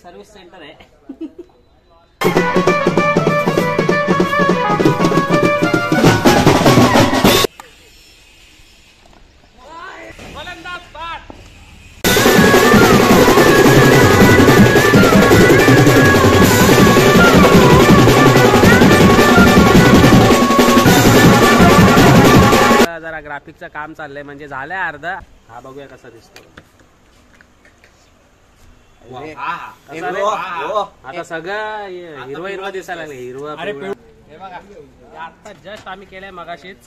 Service centre आहे. जरा ग्राफिकचं काम चाललंय म्हणजे झालंय अर्ध. हा बघूया कसा दिसतो. आता सगळं हिरवं हिरवं दिसायला लागले. हिरवं हे बघा आता जस्ट आम्ही केलंय मगाशीच.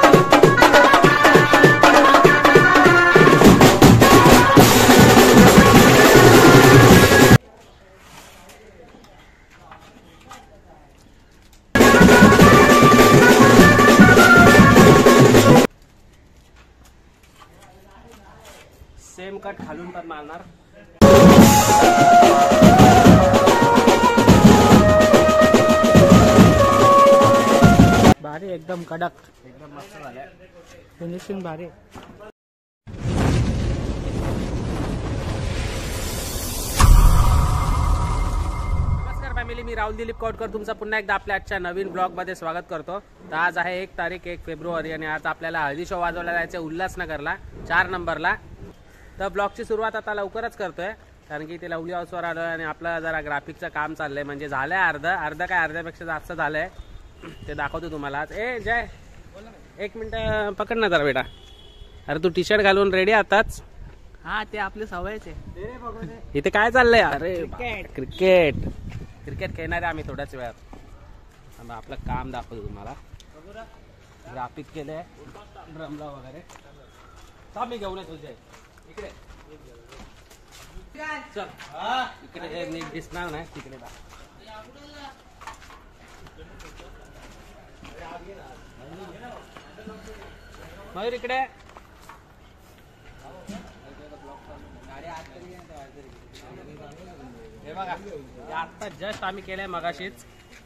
सेम कट खालून पण मारणार. भारी एकदम कडक, एकदम मस्त झालंय. फिनिशिंग भारी. नमस्कार फॅमिली, मी राहुल दिलीप कोटकर तुमचं पुन्हा एकदा आपल्या आजच्या नवीन ब्लॉग मध्ये स्वागत करतो. तर आज आहे 1 तारीख 1 फेब्रुवारी आणि आज आपल्याला हळदी शो वाजवला जायचं उल्हासनगरला 4 नंबरला. तर ब्लॉगची सुरुवात आता लवकरच करतोय कारण की ते लवली हाऊसवर आलोय आणि आपलं जरा ग्राफिकचं काम चाललंय म्हणजे झालंय अर्ध काय अर्ध्यापेक्षा जास्त झालंय. ते दाखवतो तुम्हाला आज. ए जय, 1 मिनिट पकड ना जरा बेटा. अरे तू टी शर्ट घालून रेडी आताच? हा, ते आपली सवयच आहे. इथे काय चाललंय? अरे क्रिकेट खेळणार आहे आम्ही थोड्याच वेळात. आपलं काम दाखवतो तुम्हाला. ग्राफिक केलंय ड्रमला वगैरे. मी घेऊन येतो तुझे इकडे. चल इकडे नीट दिसणार नाही तिकडे. मयूर इकडे. हे बघा आता जस्ट आम्ही केलंय मगाशीच.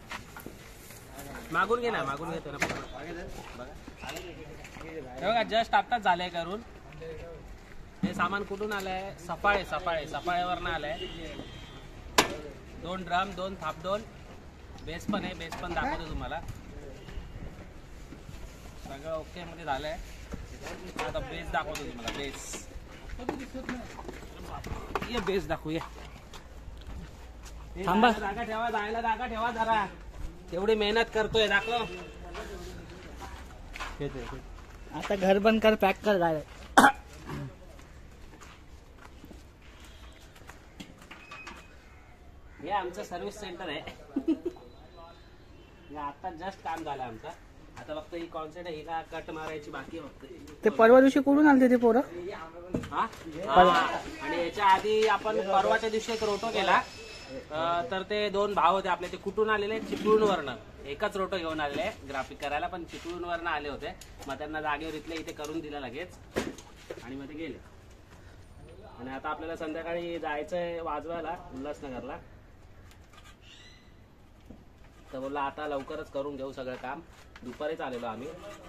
मागून घे ना, मागून घेतो ना. हे बघा जस्ट आताच झालंय करून. हे सामान कुठून आलंय? सफाळेवरनं आलंय. 2 ड्रम, 2 थाप, 2 बेस पण आहे. बेस पण दाखवतो तुम्हाला. सगळं ओके मध्ये झालंय. आता बेस दाखवतो तुम्हाला. बेस दाखवूया. जागा ठेवा, जायला जागा ठेवा जरा. तेवढी मेहनत करतोय. दाखव. आता घर बंद कर, पॅक कर जाय. हे आमचं सर्व्हिस सेंटर आहे. आता जस्ट काम झालं आमचं. आता फक्त ही कॉन्सेप्ट आहे, हिला कट मारायची बाकी आहे फक्त. ते परवा दिवशी कुठून आलते ते पोरं? हा, आणि याच्या आधी आपण परवाच्या दिवशी एक रोटो केला. तर ते 2 भाव होते आपले. ते कुठून आलेले? चिपळूणवरनं. एकच रोटो घेऊन आलेले ग्राफिक करायला, पण चिपळूणवरनं आले होते. मग त्यांना जागेवर इथले इथे करून दिलं लगेच आणि मग ते गेले. आणि आता आपल्याला संध्याकाळी जायचंय वाजवायला उल्हासनगरला. तर बोलला आता लवकरच करून घेऊ सगळं काम. दुपारीच आलेलो आम्ही.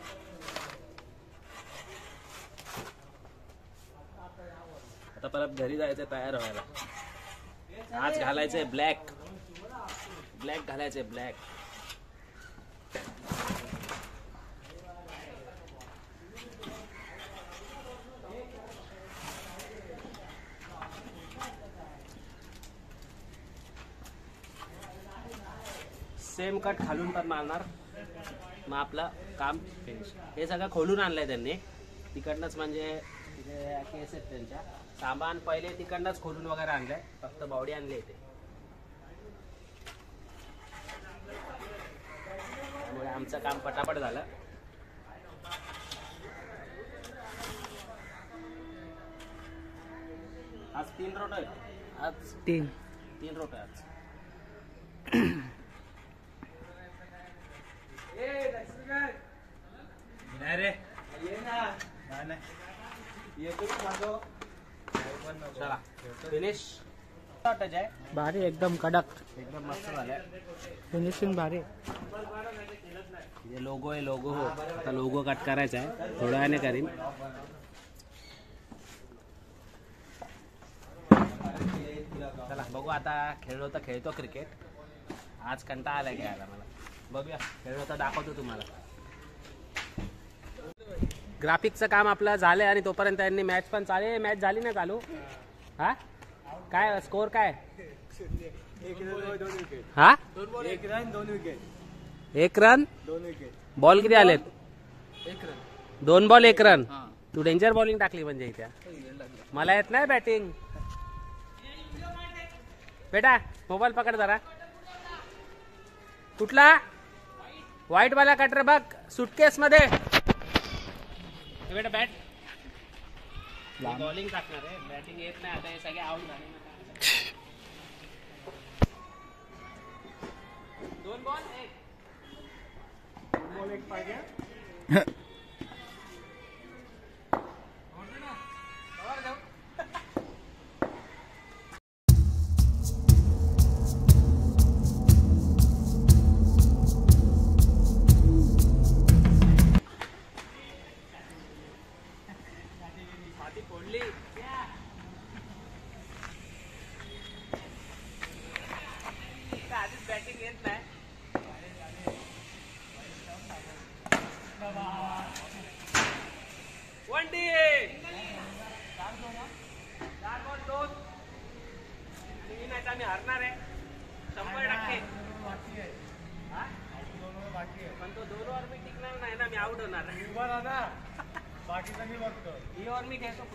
आता परत घरी जायचंय तयार व्हायला. आज घालायचंय ब्लॅक घालायचंय. ब्लॅक सेम कट खालून पण मारणार. मग आपलं काम फिनिश. हे सगळं खोलून आणलंय त्यांनी तिकडनंच. म्हणजे केस आहेत त्यांच्या. सामान पहिले तिकडनंच खोलून वगैरे आणलंय. फक्त बॉडी आणली इथे. त्यामुळे आमचं काम पटापट झालं. आज 3 रोटो आहेत. आज 3 रोटो आज. चला फिनिश. भारी एकदम कडक, एकदम मस्त झालंय. फिनिशिंग भारी. लोगो आहे. लोगो आता लोगो कट करायचा आहे. थोड्या वेळाने करीन. चला बघू आता. खेळलो तर खेळतो क्रिकेट. आज कंटाळा आलाय खेळायला मला. बघूया खेळलो तर दाखवतो तुम्हाला. ग्राफिक्सचं काम आपलं झालंय आणि तोपर्यंत त्यांनी मॅच पण चालू. मॅच झाली ना चालू. हा काय स्कोर काय? हा 1 run 2 wicket. 1 run 2 wicket. Ball किती आलेत? 1 रन. 2 ball 1 run. तू डेंजर बॉलिंग टाकली म्हणजे इथे. मला येत नाही बॅटिंग. बेटा मोबाईल पकड जरा. कुठला व्हाईट वाला कटर बघ सुटकेस मध्ये. बेटा बॅट बॉलिंग टाकणार आहे. बॅटिंग येत नाही आता. हे सगळे आउट झाले. 2 बॉल 1 पाहिजे. फोडली. आधीच बॅटिंग येत नाही. वनडी 4 बॉल 2. ही मॅच आम्ही हरणार आहे 100%. पण तो 2 ओव्हर मी टिकणार नाही ना. मी आउट होणार आहे. बाकीचा मी बघतो. ही ओव्हर मी घ्यायचो.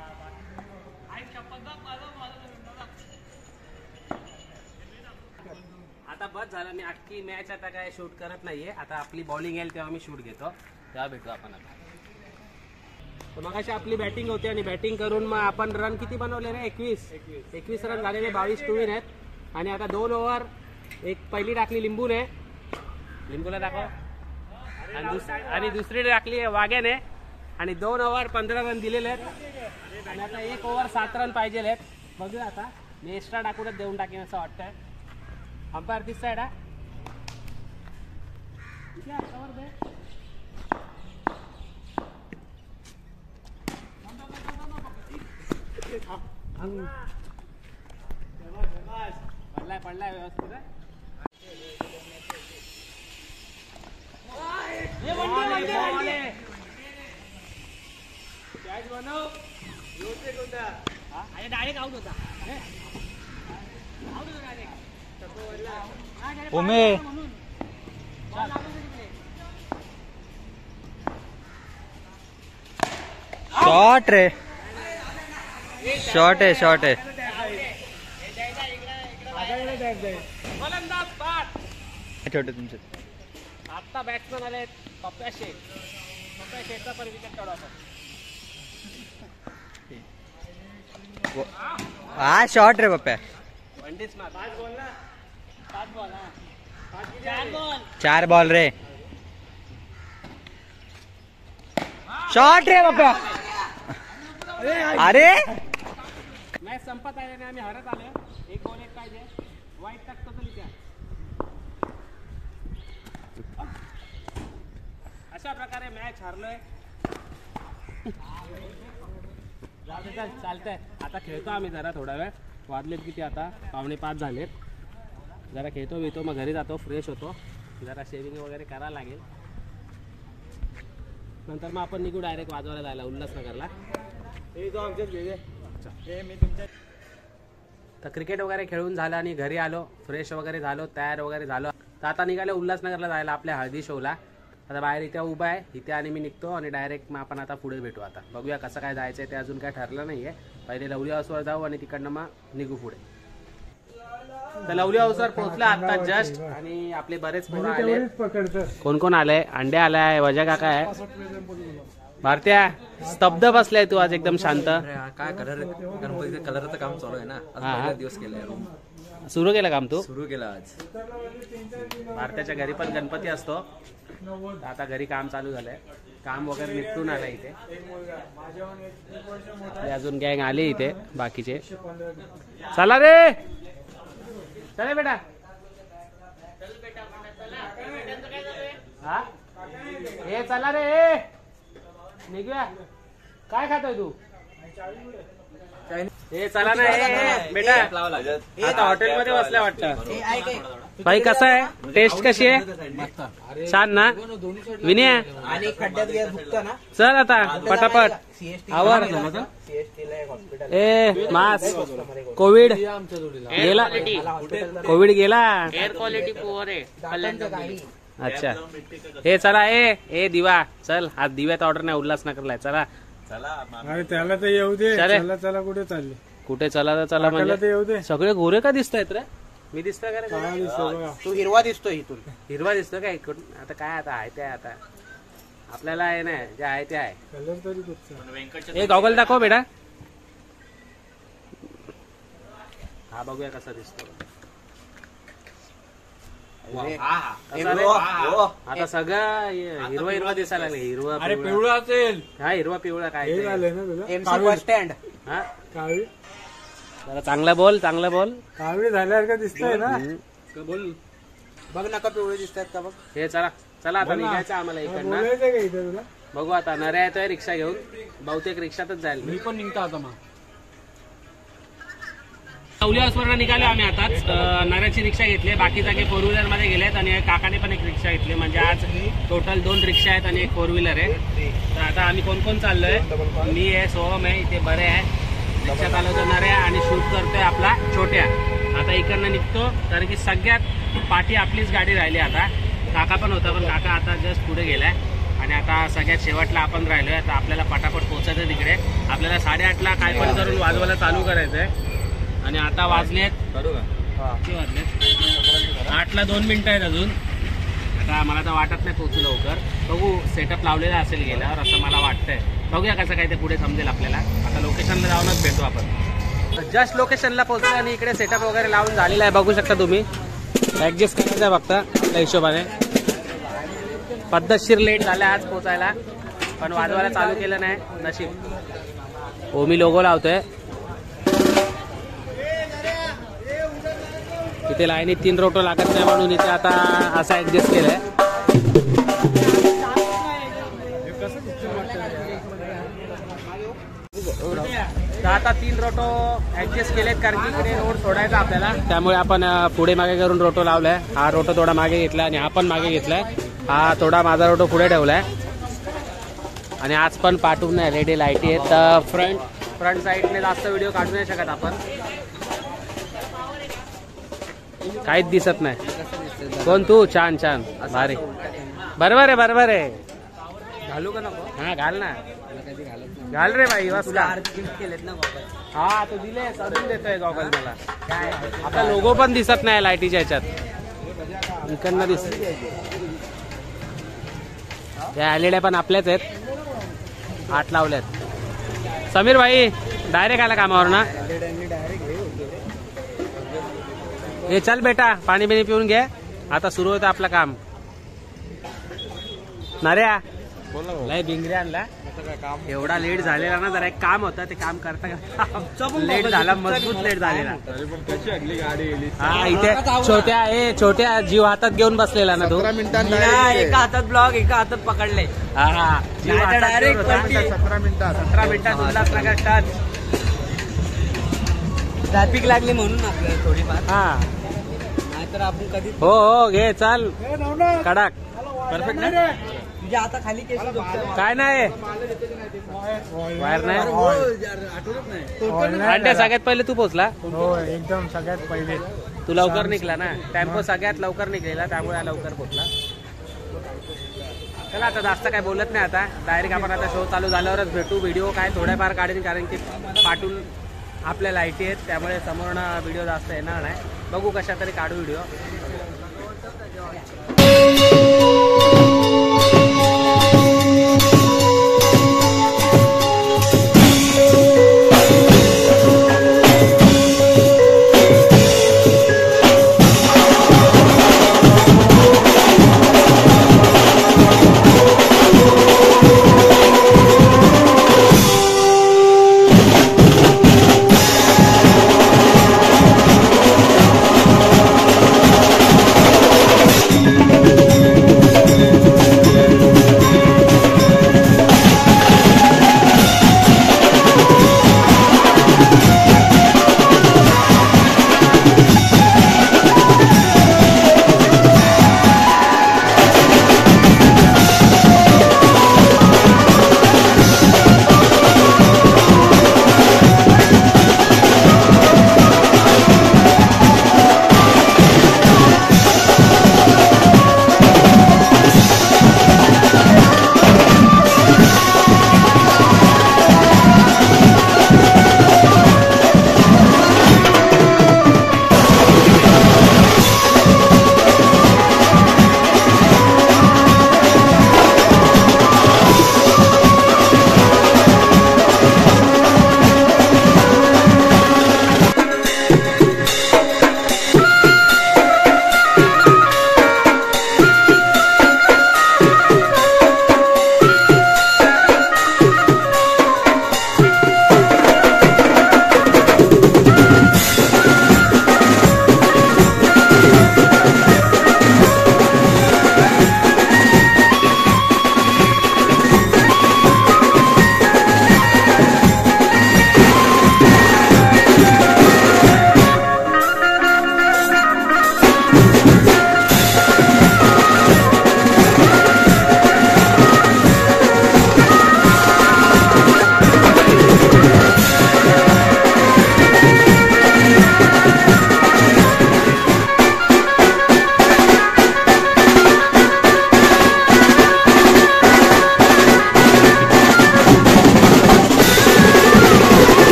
आता बस झालं. मी अख्खी मॅच आता काय शूट करत नाहीये. आता आपली बॉलिंग येईल तेव्हा मी शूट घेतो. तेव्हा भेटू आपण. आता मग अशी आपली बॅटिंग होती आणि बॅटिंग करून मग आपण रन किती बनवले रे? 21 रन झालेले. 22 टू विन आहेत. आणि आता 2 ओव्हर एक पहिली टाकली लिंबूने. लिंबूला दाखव. आणि दुसरी टाकली वाघ्याने. आणि 2 ओव्हर 15 रन दिलेले आहेत. आणि आता 1 ओव्हर 7 रन पाहिजे आहेत. बघूया आता. मी एक्स्ट्रा टाकूनच देऊन टाकेन असं वाटतंय. अंपायर दिस साईड आहे. पडलाय व्यवस्थित. डायरेक्ट आउट होता. उमे शॉट रे. शॉट आहे. गोलंदाज बाद. छोटे तुमचे आता बॅट्समन आले पप्प्या शेख. पप्प्या शेखचा पण विकेट काढू आपण. हा शॉट रे पप्प्या. वनडीच ना. 5 बॉल ना. 5 बॉल. 4 बॉल रे. शॉट रे पप्प्या. अरे मॅच संपत आल्याने आम्ही हरत आले. 1 बॉल 1 पाहिजे. वाईट टाकतो तरी त्या. अशा प्रकारे मॅच हरलोय. चालतंय. आता खेळतो आम्ही जरा थोडा वेळ. वाजलेत किती आता? 4:45 झालेत. जरा खेळतो मग घरी जातो. फ्रेश होतो. जरा शेविंग वगैरे करायला लागेल. नंतर मग आपण निघू डायरेक्ट वाजवायला जायला उल्हासनगरला. तर क्रिकेट वगैरे खेळून झालं आणि घरी आलो. फ्रेश वगैरे झालो. तयार वगैरे झालो. तर आता निघालो उल्हासनगरला जायला आपल्या हळदी शोला. आता बाहेर इथे उभा आहे. इथे आणि मी निघतो आणि डायरेक्ट मग आपण आता पुढे भेटू. आता बघूया कसं काय जायचं आहे ते अजून काय ठरलं नाही आहे. पहिले लवली हाऊसवर जाऊ आणि तिकडनं मग निघू पुढे. तर लवली हाऊसवर पोहोचलं आता जस्ट. आणि आपले बरेच पोरं आले. कोण कोण आले? अंडे आलाय. वजा काका आहे. भारत्या स्तब्ध बसलाय तू आज एकदम शांत. काय कलर गणपतीचं कलरचं काम चालू आहे ना. आज पहिला दिवस केलाय. सुरू केलं काम तू? सुरू केलं आज. भारताच्या घरी पण गणपती असतो. आता घरी काम चालू झालंय. काम वगैरे निपटून आलंय इथे. अजून गँग आले इथे बाकीचे. चला रे. चला बेटा. हा हे चला रे. निघूया. काय खातोय तू? हे चला ना हे बेटा, आता हॉटेलमध्ये बसल्या वाटतं. भाई कसं आहे, टेस्ट कशी आहे? छान ना विनय? आणि खड्ड्यात गेला दुखतं ना. चल आता पटापट आवर. ए मास कोविड गेला, कोविड गेला. एअर क्वालिटी पुअर आहे. अच्छा हे चला ए दिवा चल, आज दिव्यात ऑर्डर नाही उल्हासनगरला. चला अरे त्याला तर येऊ दे. चले. चला चला कुठे चालले? कुठे चला तर चला त्याला तर म्हणजे येऊ दे. सगळे गोरे का दिसतायत रे? मी दिसतोय का रे? हा, दिसतो बघा. तू हिरवा दिसतोय इथून. हिरवा दिसतो काय इकडून? आता काय आता आहे ते आता आपल्याला आहे ना, जे आहे ते आहे. कलर तरी कुठचा? ए गॉगल दाखव बेटा. हा बघूया कसा दिसतो. कसा रे? आता सगळं हिरवा हिरवा दिसायला लागले. हिरवा पिवळा असेल. हा हिरवा पिवळा काय हे ते? झाले ना तुला? MC bus stand. हा काळी जरा चांगलं बोल, चांगलं बोल. काळी झाल्यासारखं दिसतंय ना. बघ नका पिवळे दिसतात का बघ. हे चला चला आता निघायचं आम्हाला इकडनं. बोलायचं का इथं तुला? बघू आता नऱ्या येतोय रिक्षा घेऊन, बहुतेक रिक्षातच जाईल. मी पण निघतो आता मग. उल्हासवरून निघालो आम्ही आताच. नऱ्याची रिक्षा घेतली, बाकी जागे फोर व्हीलर मध्ये गेलेत आणि काकाने पण एक रिक्षा घेतली. म्हणजे आज टोटल 2 रिक्षा आहेत आणि एक फोर व्हीलर आहे. तर आता आम्ही कोण कोण चाललोय? मी आहे, सोहम आहे, इथे बरे आहे. रिक्षा चालवतो नऱ्या आणि शूट करतोय आपला छोट्या. आता इकडनं निघतो कारण की सगळ्यात पाठी आपलीच गाडी राहिली. आता काका पण होता, पण काका आता जस्ट पुढे गेलाय आणि आता सगळ्यात शेवटला आपण राहिलोय. तर आपल्याला पटापट पोहोचायचं तिकडे. आपल्याला 8:30ला काय पण करून वाजवायला चालू करायचंय. आणि आता वाजलेत किती वाजलेत? 8ला 2 मिनिटं आहेत अजून. आता मला तर वाटत नाही पोहोचू लवकर. बघू, सेटअप लावलेला असेल गेल्यावर असं मला वाटतंय. बघूया कसं काय ते पुढे समजेल आपल्याला. आता लोकेशनला जाऊनच भेटू आपण. जस्ट लोकेशनला पोहोचलो आणि इकडे सेटअप वगैरे लावून झालेला आहे. बघू शकता तुम्ही. ऍडजस्ट करायचं आहे फक्त आपल्या हिशोबाने. पद्धतशीर लेट झाला आज पोचायला, पण वाजवायला चालू केलं नाही नशीब. ओमी लोगो लावतोय. इथे लाईनीत 3 रोटो लागत नाही म्हणून इथे आता असं ऍडजस्ट केलंय. तर आता 3 रोटो ऍडजस्ट केलेत कारण की इकडे रोड सोडायचा आपल्याला. त्यामुळे आपण पुढे मागे करून रोटो लावलाय. हा रोटो थोडा मागे घेतलाय आणि हा पण मागे घेतलाय. हा थोडा माझा रोटो पुढे ठेवलाय. आणि आज पण पाठवून नाही रेडी लाईटी आहेत. तर फ्रंट साईडने जास्त व्हिडिओ काढू नाही शकत आपण. काहीच दिसत नाही. कोण तू? छान छान भारी. बरोबर आहे बरोबर आहे. घालू का नको? हा घाल ना, घाल रे बाई. तुला केलेत ना बाबा. हा तू दिले, अजून देतोय गॉगल मला. काय आपला लोगो पण दिसत नाही लाईटीच्या ह्याच्यात. इकडनं दिसत. त्या एलईडी पण आपल्याच आहेत. 8 लावल्यात. समीर भाई डायरेक्ट आला कामावर ना? हे चल बेटा, पाणी बिणी पिऊन घे. आता सुरू होतं आपलं काम. नाऱ्या लय भिंगरी आणला. एवढा लेट झालेला ना, जरा एक काम होतं ते काम करता लेट झाला, मजबूत लेट झालेला. हा इथे छोट्या जीव हातात घेऊन बसलेला ना तू. एका हातात ब्लॉग, एका हातात पकडले. हा जीव डायरेक्ट 17 मिनिटात उल्हासनगर टच. ट्रॅफिक लागली म्हणून आपल्याला थोडीफार. हा नाहीतर आपण कधी. हो घे चल कडक. परफेक्ट ना? तुझ्या आता खाली केस काय नाही वायर नाही. आठवत नाही. अंड्या सगळ्यात पहिले तू पोचला. हो एकदम सगळ्यात पहिले. तू लवकर निघला ना. टेम्पो सगळ्यात लवकर निघलेला त्यामुळे लवकर पोचला. चला आता जास्त काय बोलत नाही. आता डायरेक्ट आपण आता शो चालू झाल्यावरच भेटू. व्हिडिओ काय थोड्याफार काढेन कारण की पाठून आपल्या लाईटी आहेत त्यामुळे समोरनं व्हिडिओ जास्त येणार नाही. बघू कशा तरी काढू व्हिडिओ.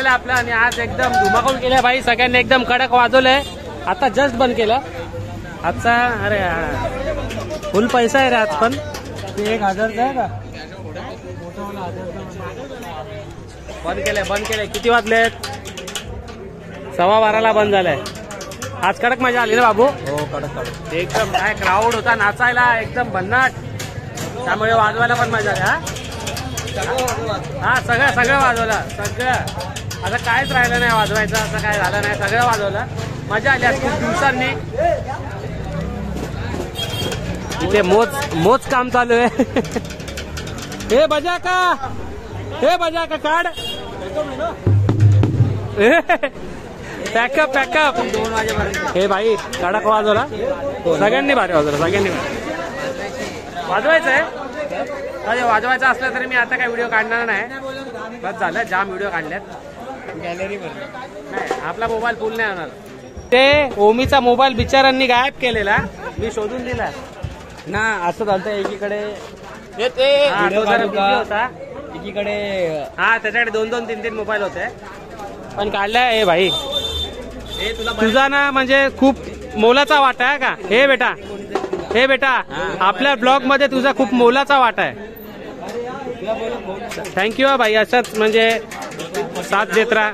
झालेलं आहे आपलं आणि आज एकदम धुमाकूळ केल्या भाई. सगळ्यांनी एकदम कडक वाजवलंय. आता जस्ट बंद केलं आजचा. अरे फुल पैसा आहे रे आज पण. ते 1000चा आहे का? बंद केलंय. किती वाजलेत? 12:15 बंद झालंय. आज कडक मजा आली ना बाबू. हो कडक कडक. एकदम काय क्राऊड होता नाचायला एकदम भन्नाट. त्यामुळे वाजवायला पण मजा आली. हा सगळं वाजवलं सगळं. आता कायच राहिलं नाही वाजवायचं. असं काय झालं नाही. सगळं वाजवलं. मजा आली आज खूप दिवसांनी. इथे मोज काम चालू आहे. हे बजा का काढ. पॅकअप 2 वाजेपर्यंत. हे भाई कडक वाजवला. सगळ्यांनी भारी वाजवलं. वाजवायचंय. वाजवायचं असलं तरी मी आता काय व्हिडिओ काढणार नाही. बस झालं. जाम व्हिडिओ काढल्यात. गॅलरी नाही आपला मोबाईल फुल नाही होणार. ते ओमीचा मोबाईल बिचारांनी गायब केलेला. मी शोधून दिला ना. असं झालं एकीकडे हा, तो जरा busy होता. एकीकडे हा त्याच्याकडे 2-2, 3-3 मोबाईल होते पण काढलाय. हे भाई तुझा ना म्हणजे खूप मोलाचा वाटा आहे का. हे बेटा आपल्या ब्लॉग मध्ये तुझा खूप मोलाचा वाटा आहे. थँक्यू हा भाई. असंच म्हणजे साथ देत राहा.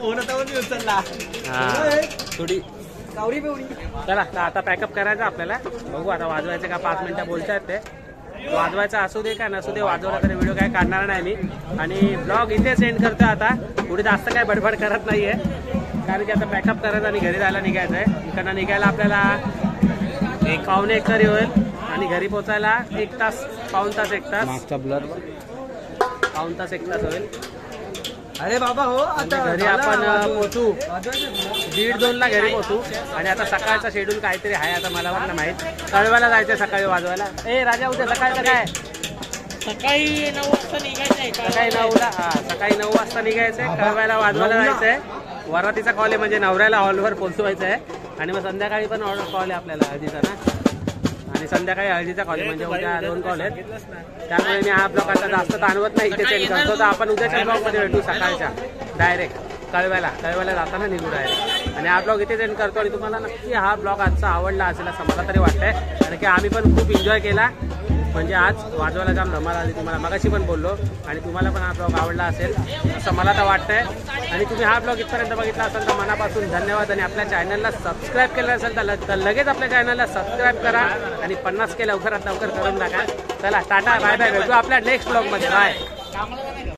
थोडी चला आता पॅकअप करायचं आपल्याला. बघू आता वाजवायचं का. 5 मिनिटं बोलतायत ते. वाजवायचं असू दे का नसू दे. वाजवला तरी व्हिडिओ काय काढणार नाही मी. आणि ब्लॉग इथे सेंड करतोय आता. पुढे जास्त काय बडबड करत नाहीये कारण की आता पॅकअप करायचं आणि घरी जायला निघायचंय. इकडनं निघायला आपल्याला 1-1.25 तरी होईल आणि घरी पोहोचायला 1 तास, पाऊण तास 1 तास, मागचा ब्लर पाऊण तास 1 तास होईल. अरे बाबा हो आता घरी आपण पोहोचू 1:30-2ला घरी पोहोचू. आणि आता सकाळचा शेड्यूल काहीतरी आहे. आता मला पण नाही माहित. कळवायला जायचंय सकाळी वाजवायला. ए राजा उद्या सकाळचं काय. सकाळी 9 वाजता निघायचंय. सकाळी 9ला. सकाळी 9 वाजता निघायचंय. कळवायला वाजवायला जायचंय. वरातीचा कॉल आहे म्हणजे नवऱ्याला हॉलवर पोहोचवायचं आहे. आणि मग संध्याकाळी पण कॉल आहे आपल्याला हळदीचा ना. आणि संध्याकाळी हळदीचा कॉल आहे म्हणजे उद्या 2 कॉल आहेत. त्यामुळे मी हा ब्लॉग आता जास्त ताणवत नाही. इथे सेंड करतो. तर आपण उद्याच्या ब्लॉगमध्ये भेटू सकाळच्या डायरेक्ट कळवायला जाताना निघू डायरेक्ट. आणि हा ब्लॉग इथे सेंड करतो. आणि तुम्हाला नक्की हा ब्लॉग आजचा आवडला असेल असं मला तरी वाटतंय. कारण की आम्ही पण खूप एन्जॉय केला. म्हणजे आज वाजवायला जाम धमाल आली. तुम्हाला मगाशी पण बोललो. आणि तुम्हाला पण हा ब्लॉग आवडला असेल असं मला तर वाटतंय. आणि तुम्ही हा ब्लॉग इथपर्यंत बघितला असेल तर मनापासून धन्यवाद. आणि आपल्या चॅनलला सबस्क्राईब केलं असेल तर लगेच आपल्या चॅनलला सबस्क्राईब करा. आणि 50K लवकरात लवकर करून टाका. चला टाटा बाय बाय. भेटू आपल्या नेक्स्ट ब्लॉगमध्ये. बाय.